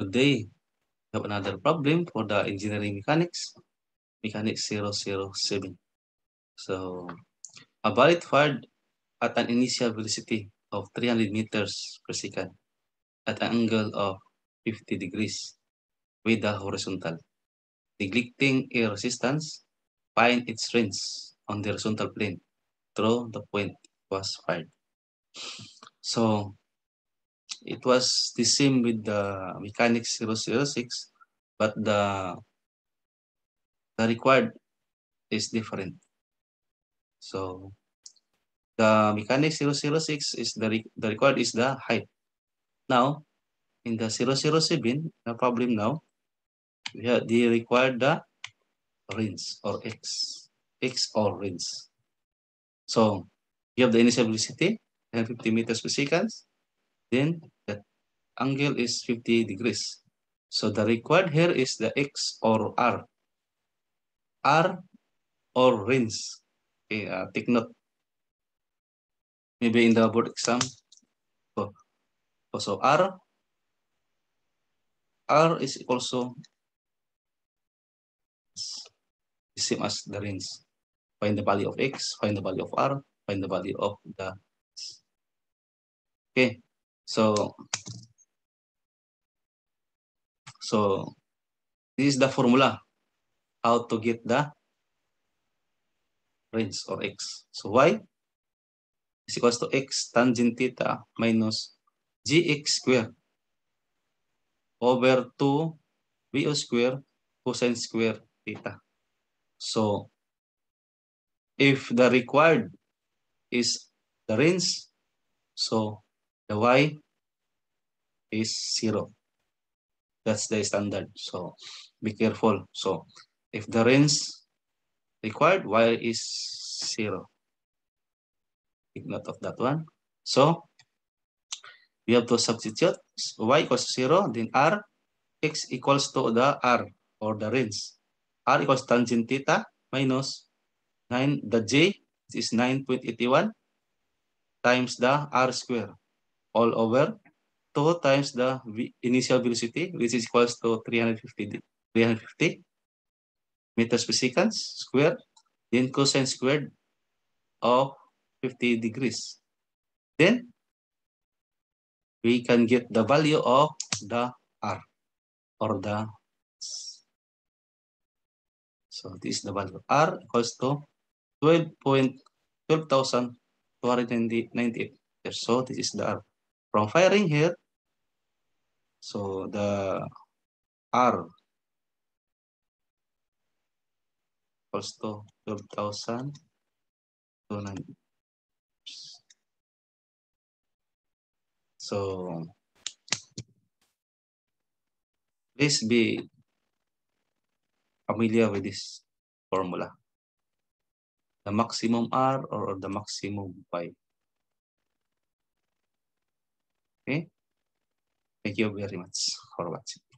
Today, we have another problem for the engineering mechanics 007. So, a bullet fired at an initial velocity of 300 meters per second at an angle of 50 degrees with the horizontal. Neglecting air resistance, find its range on the horizontal plane through the point was fired. So, it was the same with the mechanics 006, but the required is different. So the mechanics 006 is the required is the height. Now in the 007, the problem now they require the range or x or range. So you have the initial velocity 50 meters per second, then the angle is 50 degrees. So the required here is the x or r. R or range. Okay, take note. Maybe in the board exam. So R is also the same as the range. Find the value of x, find the value of r, find the value of the. Okay, so this is the formula how to get the range or x. So y is equals to x tangent theta minus gx square over 2 VO square cosine square theta. So if the required is the range, so the y is 0. That's the standard. So be careful. So if the range required, y is 0. Take note of that one. So we have to substitute y equals 0, then r, x equals to the r or the range. R equals tangent theta minus 9, the j is 9.81 times the r square all over 2 times the initial velocity, which is equals to 350 meters per second square, then cosine squared of 50 degrees. Then we can get the value of the r or the. So this is the value. R equals to 12,298. So this is the R. From firing here, so the R equals to 12,298. So please be familiar with this formula. The maximum R or the maximum Y. Okay. Thank you very much for watching.